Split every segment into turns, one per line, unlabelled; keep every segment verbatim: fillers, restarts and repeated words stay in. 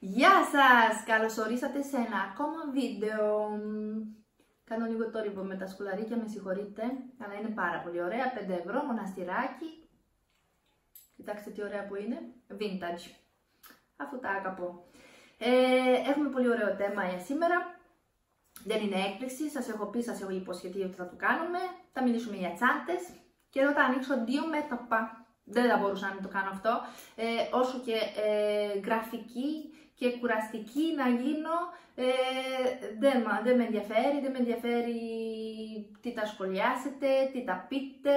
Γεια σας! Καλώς ορίσατε σε ένα ακόμα βίντεο. Κάνω λίγο τόρυβο με τα σκουλαρίκια, με συγχωρείτε, αλλά είναι πάρα πολύ ωραία. πέντε ευρώ, μοναστηράκι. Κοιτάξτε τι ωραία που είναι. Vintage. Αφού τα αγαπώ. Ε, έχουμε πολύ ωραίο θέμα για σήμερα. Δεν είναι έκπληξη, σας έχω πει, σας έχω υποσχεθεί ότι θα το κάνουμε. Θα μιλήσουμε για τσάντες και εδώ θα ανοίξω δύο μέτωπα. Δεν θα μπορούσα να μην το κάνω αυτό, ε, όσο και ε, γραφική και κουραστική να γίνω, ε, δεν, δεν με ενδιαφέρει, δεν με ενδιαφέρει τι τα σχολιάσετε, τι τα πείτε,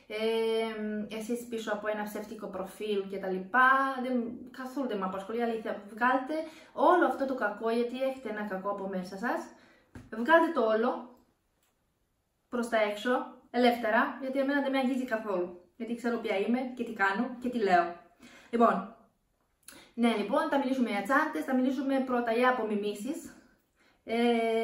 ε, εσείς πίσω από ένα ψεύτικο προφίλ κτλ. Καθόλου δεν με απασχολεί, αλήθεια. Βγάλτε όλο αυτό το κακό, γιατί έχετε ένα κακό από μέσα σας, βγάλτε το όλο προς τα έξω, ελεύθερα, γιατί εμένα δεν με αγγίζει καθόλου. Γιατί ξέρω ποια είμαι και τι κάνω και τι λέω. Λοιπόν, ναι, λοιπόν, θα μιλήσουμε για τσάντες, θα μιλήσουμε πρώτα για απομιμήσεις. Ε,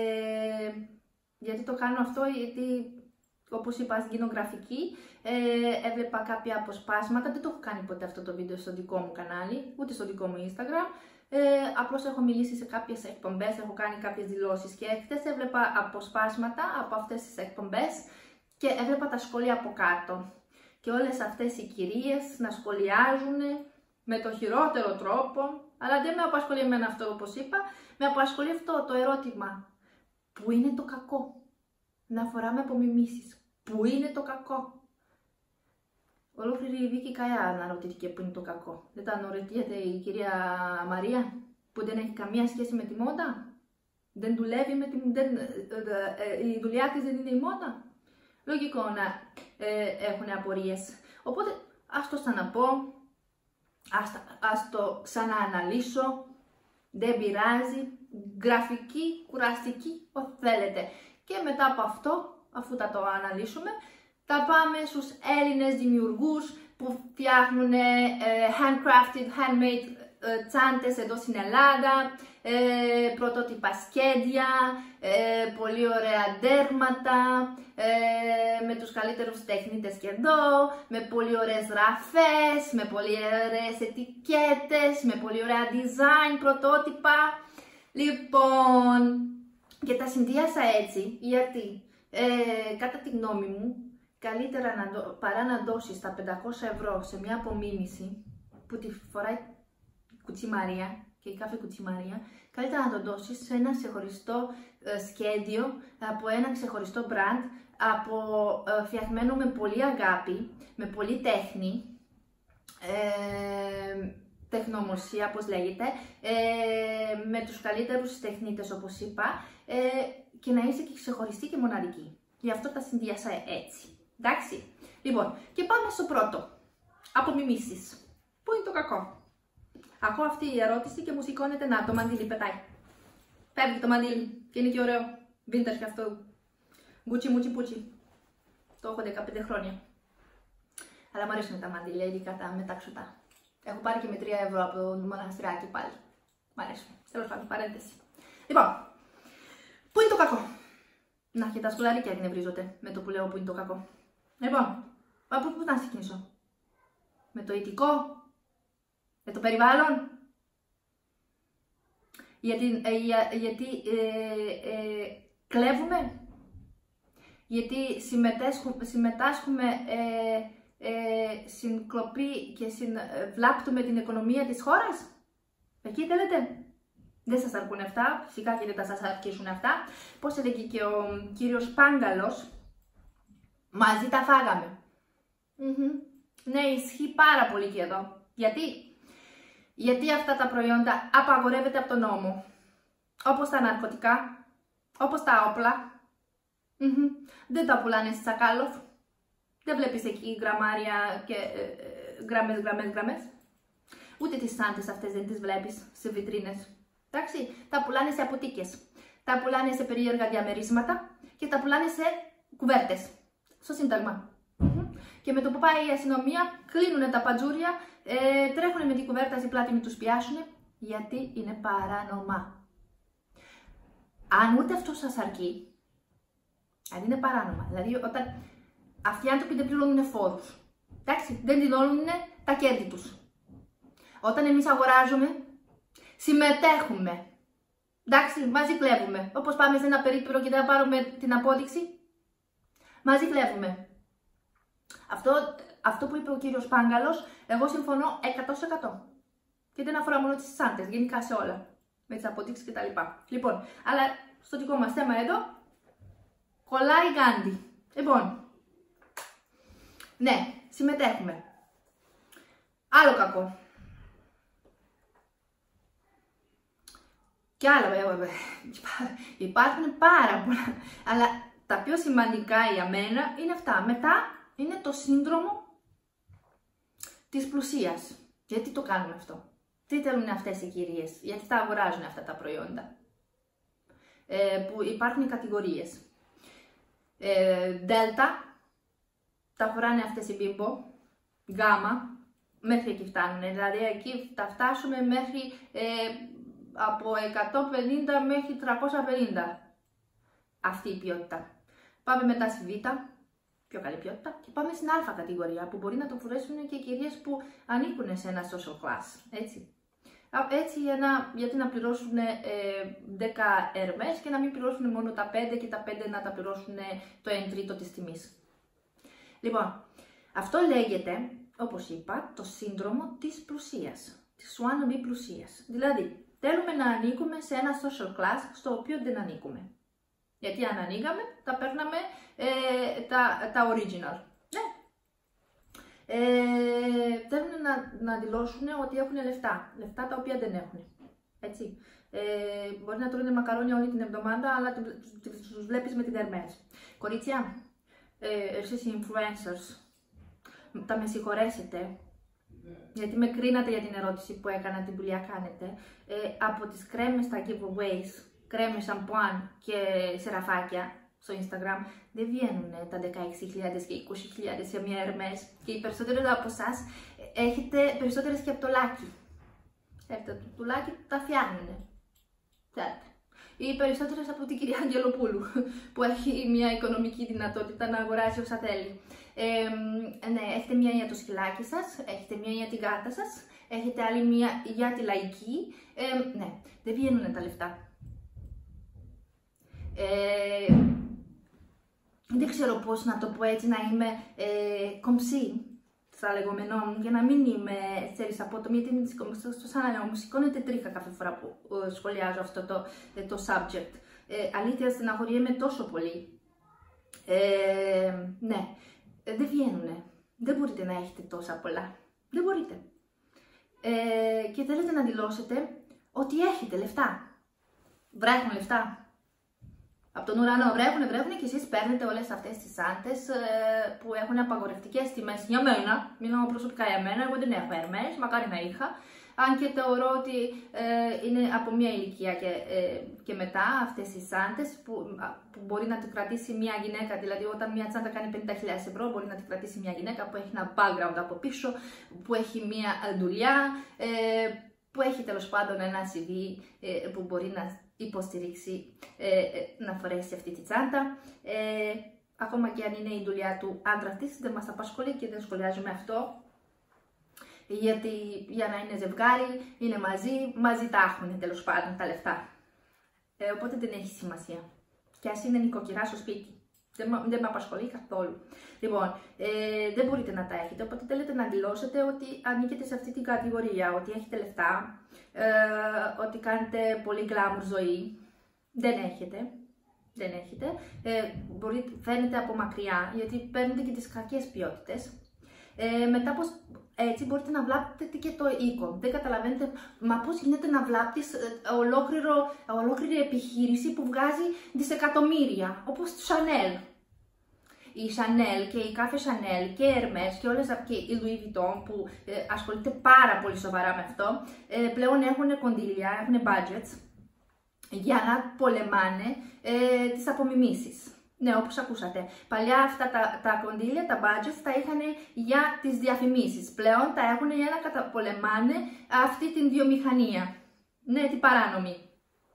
γιατί το κάνω αυτό, γιατί όπως είπα, γίνω γραφική, ε, έβλεπα κάποια αποσπάσματα, δεν το έχω κάνει ποτέ αυτό το βίντεο στο δικό μου κανάλι, ούτε στο δικό μου Instagram. Ε, απλώς έχω μιλήσει σε κάποιες εκπομπές, έχω κάνει κάποιες δηλώσεις και χθες έβλεπα αποσπάσματα από αυτές τις εκπομπές και έβλεπα τα σχόλια από κάτω. Και όλες αυτές οι κυρίες να σχολιάζουν με το χειρότερο τρόπο, αλλά δεν με απασχολεί εμένα αυτό όπως είπα, με απασχολεί αυτό το ερώτημα. Πού είναι το κακό? Να φοράμε απομιμήσεις. Πού είναι το κακό? Ολόκληρη η Βίκη Καιά αναρωτήθηκε πού είναι το κακό. Δεν τα αναρωτιέται η κυρία Μαρία που δεν έχει καμία σχέση με τη μόδα? Δεν δουλεύει με τη... δεν... η δουλειά της δεν είναι η μόδα? Λογικό να ε, έχουν απορίες. Οπότε ας το ξαναπώ, ας, ας το ξανααναλύσω, δεν πειράζει, γραφική, κουραστική, ό,τι θέλετε. Και μετά από αυτό, αφού θα το αναλύσουμε, θα πάμε στους Έλληνες δημιουργούς που φτιάχνουν ε, handcrafted, handmade ε, τσάντες εδώ στην Ελλάδα, ε, πρωτότυπα σκέντια, ε, πολύ ωραία δέρματα, ε, με τους καλύτερους τεχνίτες και εδώ, με πολύ ωραίες γραφές, με πολύ ωραίες ετικέτες, με πολύ ωραία design, πρωτότυπα. Λοιπόν, και τα συνδυάσα έτσι, γιατί ε, κατά τη γνώμη μου, καλύτερα να δω, παρά να δώσεις τα πεντακόσια ευρώ σε μια απομίμηση που τη φοράει κουτσιμαρία και η κάθε κουτσιμαρία, καλύτερα να το δώσεις σε ένα ξεχωριστό ε, σχέδιο, από ένα ξεχωριστό brand, από, ε, φτιαγμένο με πολύ αγάπη, με πολύ τέχνη, ε, τεχνομοσία όπως λέγεται, ε, με τους καλύτερους τεχνίτες όπως είπα, ε, και να είσαι και ξεχωριστή και μοναδική. Γι' αυτό τα συνδυάσα έτσι. Εντάξει. Λοιπόν, και πάμε στο πρώτο. Απομιμήσεις. Πού είναι το κακό? Ακούω αυτή η ερώτηση και μου σηκώνεται, να, το μαντίλι πετάει. Φεύγει το μαντίλι και είναι και ωραίο. Vintage και αυτό. Γκούτσι μούτσι πούτσι. Το έχω δεκαπέντε χρόνια. Αλλά μου αρέσουν τα μαντίλια, ειδικά τα μεταξωτά. Έχω πάρει και με τρία ευρώ από το μοναστηράκι πάλι. Μ' αρέσουν. Τέλος πάντων, παρένθεση. Λοιπόν, πού είναι το κακό? Να, και τα σκουλαρίκια εκνευρίζονται με το που λέω πού είναι το κακό. Λοιπόν, από πού να ξεκινήσω? Με το ηθικό? Με το περιβάλλον? Γιατί, ε, για, γιατί ε, ε, κλέβουμε? Γιατί συμμετάσχουμε ε, ε, στην κλοπή και συν, ε, βλάπτουμε την οικονομία της χώρας? Εκεί θέλετε? Δεν σας αρκούν αυτά, φυσικά και δεν θα σας αρκίσουν αυτά. Πώς έλεγε και ο κύριος Πάγκαλος, μαζί τα φάγαμε. Mm-hmm. Ναι, ισχύει πάρα πολύ και εδώ. Γιατί? Γιατί αυτά τα προϊόντα απαγορεύεται από τον νόμο. Όπως τα ναρκωτικά, όπως τα όπλα. Mm-hmm. Δεν τα πουλάνε στη Τσακάλοφ. Δεν βλέπεις εκεί γραμμάρια και ε, γραμμές, γραμμές, γραμμές. Ούτε τις τσάντες αυτές δεν τις βλέπεις σε βιτρίνες. Εντάξει, τα πουλάνε σε αποθήκες. Τα πουλάνε σε περίεργα διαμερίσματα και τα πουλάνε σε κουβέρτες. Στο Σύνταγμα. Mm-hmm. Και με το που πάει η αστυνομία, κλείνουν τα παντζούρια, ε, τρέχουν με την κουβέρτα στην πλάτη, μην τους πιάσουν, γιατί είναι παράνομα. Αν ούτε αυτό σας αρκεί, αν είναι παράνομα, δηλαδή όταν αυτοί οι άνθρωποι δεν πληρώνουν φόρους, εντάξει, δεν δηλώνουν τα κέρδη τους. Όταν εμείς αγοράζουμε συμμετέχουμε. Εντάξει, μαζί κλέβουμε. Όπως πάμε σε ένα περίπτερο και δεν πάρουμε την απόδειξη, μαζί κλέβουμε. Αυτό, αυτό που είπε ο κύριος Πάγκαλος, εγώ συμφωνώ εκατό τοις εκατό. Και δεν αφορά μόνο τις σάντες, γενικά σε όλα. Με τις αποδείξεις κτλ. Λοιπόν, αλλά στο δικό μας θέμα εδώ, κολλάει Γκάντι. Λοιπόν, ναι, συμμετέχουμε. Άλλο κακό. Και άλλα, υπάρχουν πάρα πολλά. Αλλά τα πιο σημαντικά για μένα είναι αυτά. Μετά είναι το σύνδρομο της πλουσίας. Γιατί το κάνουμε αυτό? Τι θέλουν αυτές οι κυρίες? Γιατί τα αγοράζουν αυτά τα προϊόντα? Ε, που υπάρχουν οι κατηγορίες. Ε, Δέλτα, τα φοράνε αυτές οι μπίμπο. Γάμα, μέχρι εκεί φτάνουν. Δηλαδή εκεί θα φτάσουμε μέχρι ε, από εκατόν πενήντα μέχρι τριακόσια πενήντα. Αυτή η ποιότητα. Πάμε μετά στη Β, πιο καλή ποιότητα, και πάμε στην Α κατηγορία, που μπορεί να το φορέσουν και οι κυρίες που ανήκουν σε ένα social class. Έτσι. Έτσι για να, γιατί να πληρώσουν ε, δέκα Ερμές και να μην πληρώσουν μόνο τα πέντε και τα πέντε να τα πληρώσουν το ένα τρίτο της τιμής. Λοιπόν, αυτό λέγεται, όπως είπα, το σύνδρομο της πλουσίας, της wannabe πλουσίας. Δηλαδή, θέλουμε να ανήκουμε σε ένα social class στο οποίο δεν ανήκουμε. Γιατί αν ανήκαμε, τα παίρναμε ε, τα, τα original. Ναι. Ε, θέλουν να, να δηλώσουν ότι έχουν λεφτά. Λεφτά τα οποία δεν έχουν. Έτσι. Ε, μπορεί να τρώνε μακαρόνια όλη την εβδομάδα, αλλά τους βλέπεις με την Hermes. Κορίτσια, ε, εσείς οι influencers, θα με συγχωρέσετε, γιατί με κρίνατε για την ερώτηση που έκανα, την δουλειά κάνετε. Ε, από τις κρέμες στα giveaways, κρέμες, σαμπουάν και σεραφάκια στο Instagram, δεν βγαίνουν τα δεκαέξι χιλιάδες και είκοσι χιλιάδες σε μια Hermes, και οι περισσότεροι από εσάς έχετε περισσότερες και από το λάκι. Έχετε το τουλάκι, τα φτιάχνουν. Ή περισσότερες από την κυρία Αγγελοπούλου, που έχει μια οικονομική δυνατότητα να αγοράσει όσα θέλει. Ε, ναι, έχετε μία για το σκυλάκι σας, έχετε μία για την γάτα σας, έχετε άλλη μία για τη λαϊκή. Ε, ναι, δεν βγαίνουν τα λεφτά. Ε, δεν ξέρω πώς να το πω έτσι, να είμαι ε, κομψή στα λεγόμενό μου, για να μην είμαι, ξέρεις, απότομη, γιατί στο σαν να μου σηκώνεται τρίχα κάθε φορά που ε, σχολιάζω αυτό το, ε, το subject. Ε, αλήθεια, στεναχωριέμαι τόσο πολύ. Ε, ναι, ε, δεν βγαίνουνε. Δεν μπορείτε να έχετε τόσα πολλά. Δεν μπορείτε. Ε, και θέλετε να δηλώσετε ότι έχετε λεφτά. Βρέχουν λεφτά. Από τον ουρανό βρέχουν, βρέχουν και εσείς παίρνετε όλες αυτές τις σάντες ε, που έχουν απαγορευτικές τιμές για μένα. Μιλάω προσωπικά για μένα, εγώ δεν έχω Hermes, μακάρι να είχα. Αν και θεωρώ ότι ε, είναι από μια ηλικία και, ε, και μετά αυτές οι σάντες που, που μπορεί να την κρατήσει μια γυναίκα. Δηλαδή, όταν μια τσάντα κάνει πενήντα χιλιάδες ευρώ, μπορεί να την κρατήσει μια γυναίκα που έχει ένα background από πίσω, που έχει μια δουλειά, ε, που έχει τέλος πάντων ένα σι βι ε, που μπορεί να υποστηρίξει ε, ε, να φορέσει αυτή τη τσάντα. Ε, ακόμα και αν είναι η δουλειά του άντρα της, δεν μας απασχολεί και δεν σχολιάζουμε αυτό. Γιατί για να είναι ζευγάρι, είναι μαζί, μαζί τα έχουν τέλος πάντων τα λεφτά. Ε, οπότε δεν έχει σημασία. Και ας είναι νοικοκυρά στο σπίτι. Δεν, δεν με απασχολεί καθόλου. Λοιπόν, ε, δεν μπορείτε να τα έχετε, οπότε θέλετε να δηλώσετε ότι ανήκετε σε αυτή την κατηγορία, ότι έχετε λεφτά, ε, ότι κάνετε πολύ glamour ζωή. Δεν έχετε. Δεν έχετε. Ε, μπορεί, φαίνεται από μακριά, γιατί παίρνετε και τις κακές ποιότητες. Ε, μετά πως έτσι μπορείτε να βλάπτετε και το οίκο. Δεν καταλαβαίνετε, μα πώς γίνεται να βλάπτεις ολόκληρο, ολόκληρη επιχείρηση που βγάζει δισεκατομμύρια, όπως το Chanel. Η Chanel και η κάθε Chanel και η Hermes και όλες και η Louis Vuitton που ε, ασχολείται πάρα πολύ σοβαρά με αυτό, ε, πλέον έχουν κονδύλια, έχουν budgets για να πολεμάνε ε, τις απομιμήσεις. Ναι, όπως ακούσατε. Παλιά αυτά τα, τα κονδύλια, τα budgets, τα είχαν για τις διαφημίσεις. Πλέον τα έχουν για να καταπολεμάνε αυτή την βιομηχανία. Ναι, την παράνομη.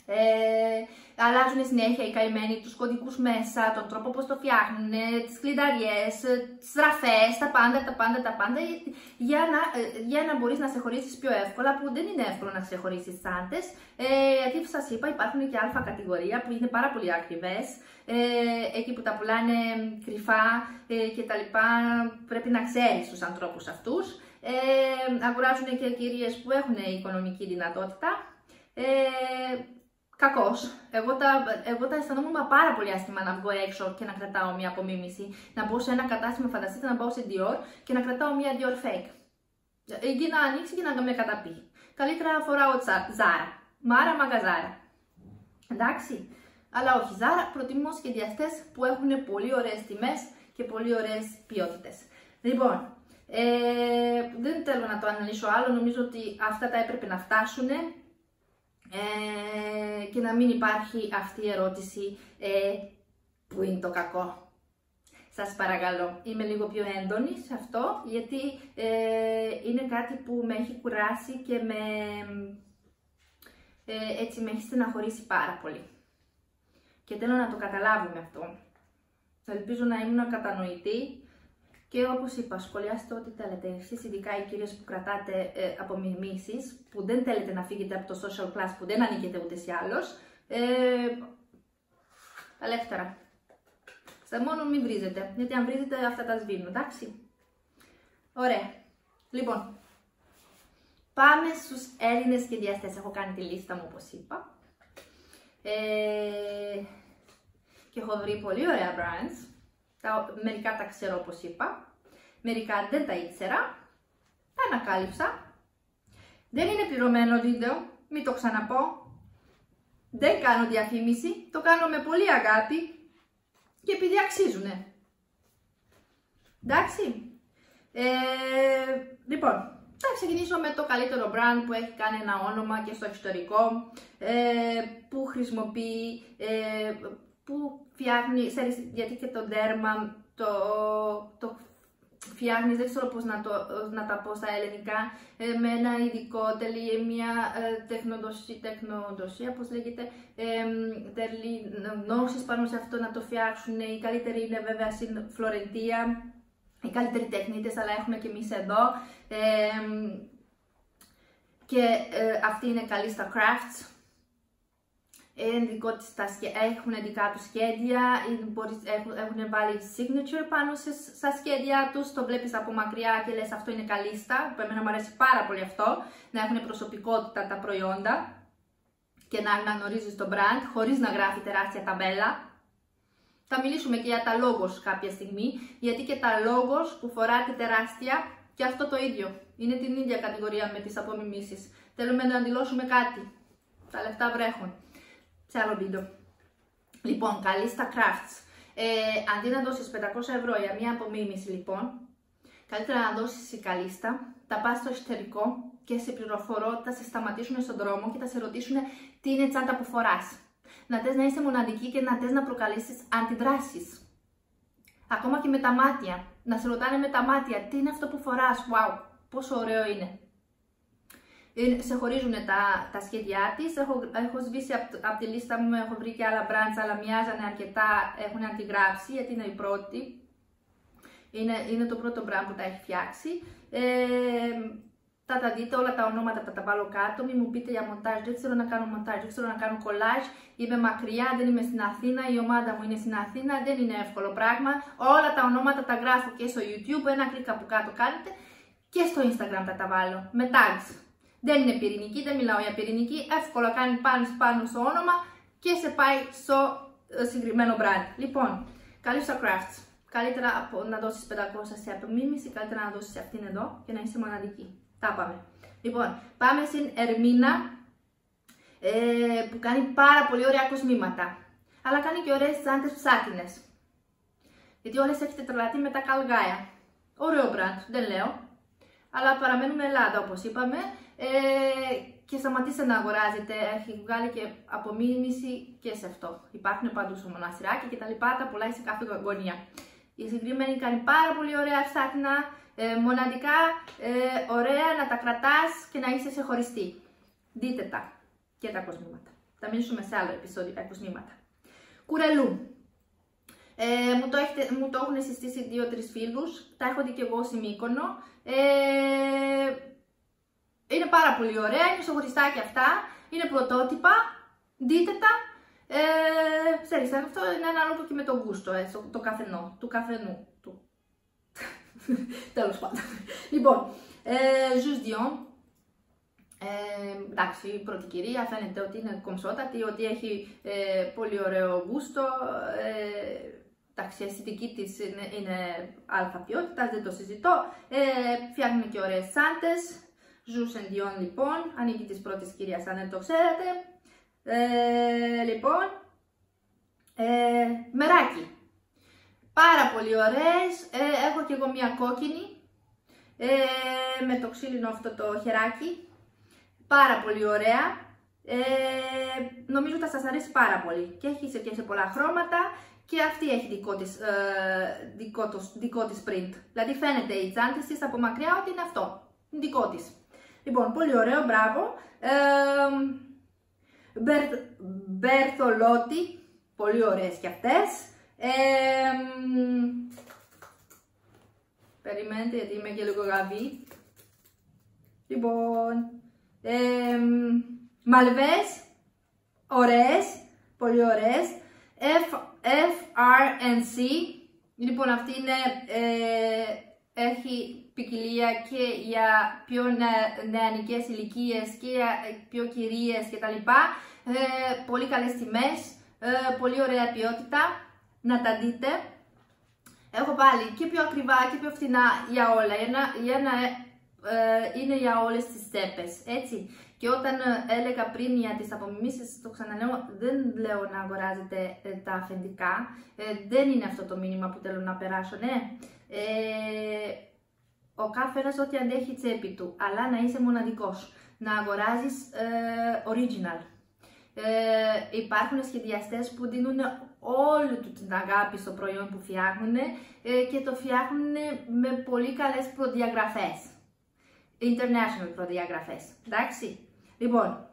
Ε, αλλάζουν συνέχεια οι καημένοι τους κωδικούς μέσα, τον τρόπο πώς το φτιάχνουν, τις κλειδαριές, τις στραφές, τα πάντα, τα πάντα, τα πάντα, για να, για να μπορείς να ξεχωρίσεις πιο εύκολα, που δεν είναι εύκολο να ξεχωρίσεις τσάντες, ε, γιατί σας είπα υπάρχουν και αλφα κατηγορία που είναι πάρα πολύ ακριβές, ε, εκεί που τα πουλάνε κρυφά ε, και τα λοιπά, πρέπει να ξέρεις τους ανθρώπους αυτούς. Ε, αγοράζουν και κυρίες που έχουν οικονομική δυνατότητα. Ε, Κακός. Εγώ τα, εγώ τα αισθανόμουν πάρα πολύ άσχημα να βγω έξω και να κρατάω μια απομίμηση. Να μπω σε ένα κατάστημα, φανταστείτε να μπω σε Dior και να κρατάω μια Dior fake. Εκεί να ανοίξει και να με καταπεί. Καλύτερα να φοράω Zara. Μάρα μαγκαζάρα. Εντάξει. Αλλά όχι Zara, προτιμώ σχεδιαστές που έχουν πολύ ωραίες τιμές και πολύ ωραίες ποιότητες. Λοιπόν, ε, δεν θέλω να το αναλύσω άλλο, νομίζω ότι αυτά τα έπρεπε να φτάσουν. Ε, και να μην υπάρχει αυτή η ερώτηση ε, που είναι το κακό. Σας παρακαλώ, είμαι λίγο πιο έντονη σε αυτό, γιατί ε, είναι κάτι που με έχει κουράσει και με, ε, έτσι με έχει στεναχωρήσει πάρα πολύ. Και θέλω να το καταλάβουμε αυτό. Ελπίζω να ήμουν κατανοητή. Και όπως είπα, σχολιάστε ό,τι θέλετε εσείς, ειδικά οι κυρίες που κρατάτε ε, απομιμήσεις, που δεν θέλετε να φύγετε από το social class, που δεν ανήκετε ούτε ή άλλως. Ε, ελεύθερα. Στα μόνο μην βρίζετε, γιατί αν βρίζετε αυτά τα σβήνουν, εντάξει. Ωραία. Λοιπόν, πάμε στους Έλληνες σχεδιαστές. Έχω κάνει τη λίστα μου, όπως είπα. Ε, και έχω βρει πολύ ωραία brands. Τα, μερικά τα ξέρω όπως είπα, μερικά δεν τα ήξερα, τα ανακάλυψα. Δεν είναι πληρωμένο βίντεο, μην το ξαναπώ. Δεν κάνω διαφήμιση, το κάνω με πολύ αγάπη και επειδή αξίζουνε. Εντάξει. Ε, λοιπόν, θα ξεκινήσω με το καλύτερο brand που έχει κάνει ένα όνομα και στο εξωτερικό, ε, που χρησιμοποιεί, ε, που φτιάχνει, ξέρεις, γιατί και το δέρμα το, το φτιάχνεις, δεν ξέρω πώς να, το, να τα πω στα ελληνικά, ε, με ένα ειδικό τελεί, μια ε, τεχνοδοσία, τεχνοδοσία, πώς λέγεται, ε, τελεί γνώσεις πάνω σε αυτό να το φτιάξουν. Οι καλύτεροι είναι βέβαια στην Φλωρεντία, οι καλύτεροι τεχνίτες, αλλά έχουμε και εμείς εδώ. Ε, και ε, αυτοί είναι καλοί στα crafts. Έχουν δικά τους σχέδια, έχουν βάλει signature πάνω στα σχέδια τους, το βλέπεις από μακριά και λες αυτό είναι καλίστα, που εμένα μου αρέσει πάρα πολύ αυτό, να έχουν προσωπικότητα τα προϊόντα και να αναγνωρίζεις το brand χωρίς να γράφει τεράστια ταμπέλα. Θα μιλήσουμε και για τα logos κάποια στιγμή, γιατί και τα logos που φοράτε τεράστια και αυτό το ίδιο, είναι την ίδια κατηγορία με τις απομιμήσεις. Θέλουμε να αντιλώσουμε κάτι, τα λεφτά βρέχουν. Σε άλλο βίντεο. Λοιπόν, καλή στα crafts. Ε, αντί να δώσεις πεντακόσια ευρώ για μια απομίμηση, λοιπόν, καλύτερα να δώσεις η καλίστα, τα πας στο εσωτερικό και σε πληροφορώ, θα σε σταματήσουν στον δρόμο και θα σε ρωτήσουν τι είναι τσάντα που φοράς. Να θες να είσαι μοναδική και να θες να προκαλέσεις αντιδράσεις. Ακόμα και με τα μάτια. Να σε ρωτάνε με τα μάτια τι είναι αυτό που φοράς. Wow, πόσο ωραίο είναι. Σε χωρίζουν τα, τα σχέδιά της, έχω, έχω σβήσει από απ τη λίστα μου, έχω βρει και άλλα brands, αλλά μοιάζανε αρκετά, έχουν αντιγράψει, γιατί είναι η πρώτη. Είναι, είναι το πρώτο brand που τα έχει φτιάξει. Ε, θα τα δείτε, όλα τα ονόματα θα τα βάλω κάτω, μην μου πείτε για μοντάζ, δεν ξέρω να κάνω μοντάζ, δεν ξέρω να κάνω κολλάζ, είμαι μακριά, δεν είμαι στην Αθήνα, η ομάδα μου είναι στην Αθήνα, δεν είναι εύκολο πράγμα. Όλα τα ονόματα τα γράφω και στο YouTube, ένα κλικ από κάτω κάνετε και στο Instagram θα τα βάλω, με tags. Δεν είναι πυρηνική, δεν μιλάω για πυρηνική, εύκολα κάνει πάνω, πάνω στο όνομα και σε πάει στο συγκεκριμένο brand. Λοιπόν, καλή στα crafts. Καλύτερα από να δώσεις πεντακόσια σε απομίμηση, καλύτερα να δώσεις αυτήν εδώ και να είσαι μοναδική. Τα πάμε. Λοιπόν, πάμε στην Ερμίνα, ε, που κάνει πάρα πολύ ωραία κοσμήματα. Αλλά κάνει και ωραίες τσάντες ψάτινες. Γιατί όλες έχετε τρελαθεί με τα καλγάια. Ωραίο brand, δεν λέω. Αλλά παραμένουμε Ελλάδα, όπως είπαμε. Ε, και σταματήστε να αγοράζετε, έχει βγάλει και απομίμηση και σε αυτό. Υπάρχουν παντού στο μοναστηράκι και τα λοιπά, τα πουλάει σε κάθε γωνία. Η συγκεκριμένη κάνει πάρα πολύ ωραία ψάχνα, ε, μοναδικά, ε, ωραία να τα κρατάς και να είσαι σε χωριστή. Δείτε τα και τα κοσμήματα. Θα μιλήσουμε σε άλλο επεισόδιο ακουσμήματα. Κουρελού. Ε, μου, το έχετε, μου το έχουν συστήσει δύο τρεις φίλους, τα έχω δει και εγώ στη Μύκονο. Ε, είναι πάρα πολύ ωραία, είναι ξεχωριστά και αυτά, είναι πρωτότυπα, δείτε τα. Ε, ξέρεις, αυτό είναι ανάλογο και με το γούστο, ε, το, το καθενό, του καθενού. Του. Τέλος πάντων. Λοιπόν, ε, Juste Dion. Ε, εντάξει, η πρώτη κυρία φαίνεται ότι είναι κομψότατη, ότι έχει ε, πολύ ωραίο γούστο. Ε, εντάξει, η αισθητική της είναι, είναι αλφα ποιότητας, δεν το συζητώ. Ε, φτιάχνει και ωραίες τσάντες. Juste Dion λοιπόν, ανήκει της πρώτης κυρίας, αν δεν το ξέρετε. Ε, λοιπόν, ε, μεράκι. Πάρα πολύ ωραίες. Ε, έχω και εγώ μια κόκκινη ε, με το ξύλινο αυτό το χεράκι. Πάρα πολύ ωραία. Ε, νομίζω θα σας αρέσει πάρα πολύ. Και έχει και σε πολλά χρώματα. Και αυτή έχει δικό της, ε, δικό, το, δικό της print. Δηλαδή φαίνεται η τσάντες της από μακριά ότι είναι αυτό. Δικό της. Λοιπόν, πολύ ωραίο, μπράβο. Ε, Μπερθολότη. Πολύ ωραίες και αυτές. Ε, περιμένετε γιατί είμαι και λίγο γαβή. Λοιπόν, ε, μαλβές, ωραίες, πολύ ωραίες. F R N C, λοιπόν αυτή είναι, ε, έχει ποικιλία και για πιο νεανικές ηλικίες και για πιο κυρίες κτλ. Ε, πολύ καλές τιμές, ε, πολύ ωραία ποιότητα, να τα δείτε. Έχω πάλι και πιο ακριβά και πιο φθηνά για όλα, για να, για να ε, είναι για όλες τις τσέπες, έτσι. Και όταν ε, έλεγα πριν για τις απομιμήσεις, το ξαναλέω, δεν λέω να αγοράζετε ε, τα αφεντικά, ε, δεν είναι αυτό το μήνυμα που θέλω να περάσω, ναι. Ε, ο καθένας ό,τι αντέχει η τσέπη του, αλλά να είσαι μοναδικός, να αγοράζεις ε, original. Ε, υπάρχουν σχεδιαστές που δίνουν όλη του την αγάπη στο προϊόν που φτιάχνουν ε, και το φτιάχνουν με πολύ καλές προδιαγραφές. International προδιαγραφές, εντάξει. Λοιπόν,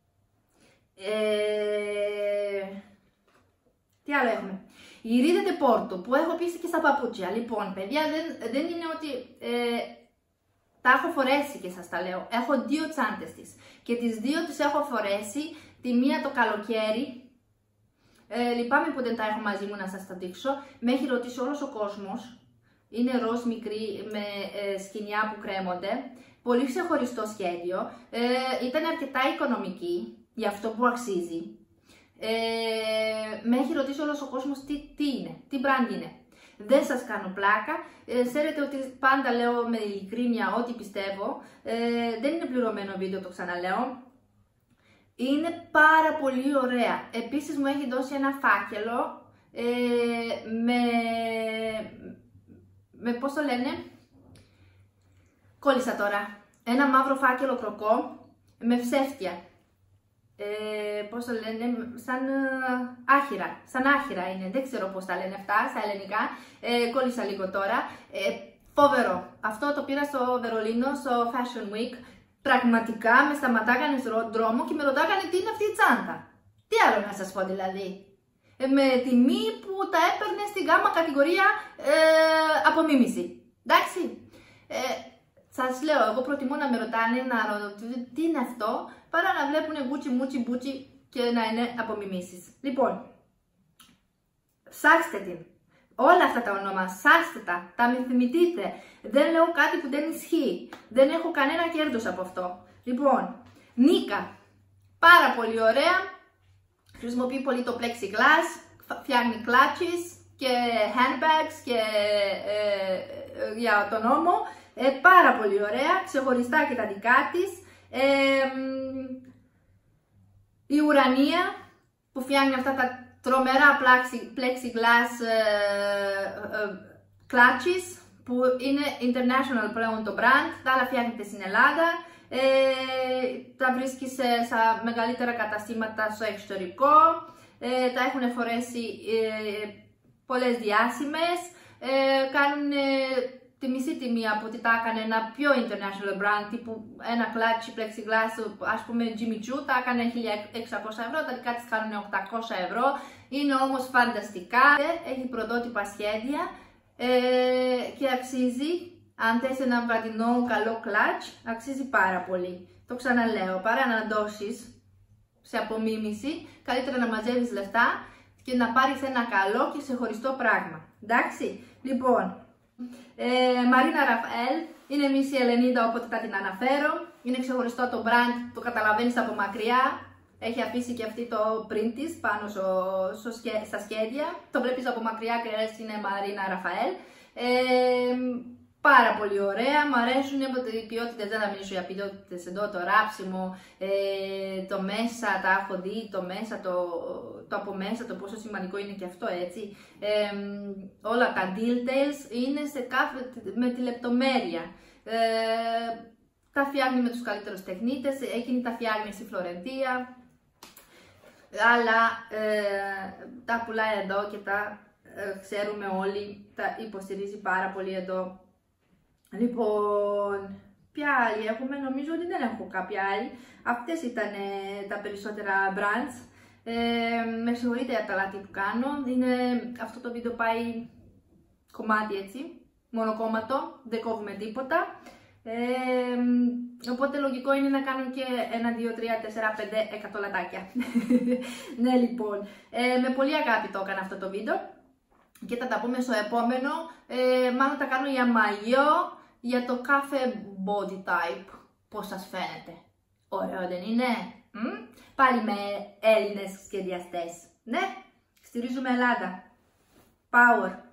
ε, τι άλλο έχουμε. Η Ride de Porto που έχω πει και στα παπούτσια. Λοιπόν, παιδιά, δεν, δεν είναι ότι ε, τα έχω φορέσει και σας τα λέω. Έχω δύο τσάντες της και τις δύο τις έχω φορέσει. Τη μία το καλοκαίρι. Ε, λυπάμαι που δεν τα έχω μαζί μου να σας τα δείξω. Με έχει ρωτήσει όλος ο κόσμος. Είναι ροζ μικρή με ε, σκοινιά που κρέμονται. Πολύ ξεχωριστό σχέδιο. Ε, ήταν αρκετά οικονομική για αυτό που αξίζει. Ε, με έχει ρωτήσει όλος ο κόσμος τι, τι είναι, τι brand είναι. Δεν σας κάνω πλάκα. Ε, ξέρετε ότι πάντα λέω με ειλικρίνεια ό,τι πιστεύω. Ε, δεν είναι πληρωμένο βίντεο, το ξαναλέω. Είναι πάρα πολύ ωραία. Επίσης μου έχει δώσει ένα φάκελο ε, με, με, πώς το λένε, κόλλησα τώρα, ένα μαύρο φάκελο κροκό με ψεύτια. Ε, πώς το λένε, σαν άχυρα, σαν άχυρα είναι, δεν ξέρω πώς τα λένε αυτά στα ελληνικά, ε, κόλλησα λίγο τώρα. Ε, φοβερό. Αυτό το πήρα στο Βερολίνο, στο Fashion Week. Πραγματικά με σταματάγανε στον δρόμο και με ρωτάγανε τι είναι αυτή η τσάντα. Τι άλλο να σας πω δηλαδή. Ε, με τιμή που τα έπαιρνε στην γάμα κατηγορία ε, απομίμηση. Εντάξει. Ε, σας λέω, εγώ προτιμώ να με ρωτάνε να ρωτήσω τι είναι αυτό, παρά να βλέπουν μπούτσι μούτσι μπούτσι και να είναι απομιμήσεις. Λοιπόν, ψάξτε την. Όλα αυτά τα ονόμα, σάστε τα, τα μη θυμηθείτε. Δεν λέω κάτι που δεν ισχύει. Δεν έχω κανένα κέρδος από αυτό. Λοιπόν, Νίκα. Πάρα πολύ ωραία. Χρησιμοποιεί πολύ το plexiglass. Φτιάχνει clutches και handbags και ε, ε, για τον ώμο. Ε, πάρα πολύ ωραία. Ξεχωριστά και τα δικά της. Ε, η Ουρανία που φτιάχνει αυτά τα τρομερά plexiglass uh, uh, clutches που είναι international πλέον το brand, τα άλλα φτιάχνεται στην Ελλάδα, ε, τα βρίσκει σε, σε μεγαλύτερα καταστήματα στο εξωτερικό, ε, τα έχουν φορέσει ε, πολλές διάσημες, ε, κάνουν τη μισή τιμή από ότι τα έκανε ένα πιο international brand, τύπου ένα κλάτσι plexiglass, ας πούμε Jimmy Choo, τα έκανε χίλια εξακόσια ευρώ, τα δικά της κάνουν οκτακόσια ευρώ, είναι όμως φανταστικά, έχει πρωτότυπα σχέδια ε, και αξίζει, αν θες ένα βραδινό καλό κλάτς, αξίζει πάρα πολύ. Το ξαναλέω, παρά να δώσεις σε απομίμηση, καλύτερα να μαζεύεις λεφτά και να πάρεις ένα καλό και ξεχωριστό πράγμα. Εντάξει, λοιπόν, ε, Μαρίνα Ραφαέλ, είναι μισή Ελληνίδα οπότε θα την αναφέρω, είναι ξεχωριστό το brand, το καταλαβαίνεις από μακριά, έχει αφήσει και αυτή το print της πάνω στο, στο, στα σχέδια, το βλέπεις από μακριά και λες είναι Μαρίνα Ραφαέλ. Ε, Πάρα πολύ ωραία, μου αρέσουν από τις ποιότητες, δεν θα μιλήσω για ποιότητες εδώ, το ράψιμο, ε, το μέσα, τα έχω δει, το μέσα, το, το από μέσα, το πόσο σημαντικό είναι και αυτό έτσι. Ε, όλα τα details είναι σε κάθε, με τη λεπτομέρεια. Ε, τα φτιάχνει με τους καλύτερους τεχνίτες, εκείνη τα φτιάχνει στη Φλωρεντία, αλλά ε, τα πουλάει εδώ και τα ε, ξέρουμε όλοι, τα υποστηρίζει πάρα πολύ εδώ. Λοιπόν, ποια άλλη έχουμε, νομίζω ότι δεν έχω κάποια άλλη. Αυτές ήταν ε, τα περισσότερα brands. Ε, με συγχωρείτε για τα λάθη που κάνω. Είναι, αυτό το βίντεο πάει κομμάτι έτσι, μονοκόμματο, δεν κόβουμε τίποτα. Ε, οπότε λογικό είναι να κάνω και ένα, δύο, τρία, τέσσερα, πέντε, εκατό λατάκια. Ναι λοιπόν, ε, με πολύ αγάπη το έκανα αυτό το βίντεο. Και θα τα πούμε στο επόμενο, ε, μάλλον τα κάνω για μαγιό, για το κάθε body type, πώς σας φαίνεται. Ωραίο δεν είναι? Μ? Πάλι με Έλληνες σχεδιαστές. Ναι, στηρίζουμε Ελλάδα. Power!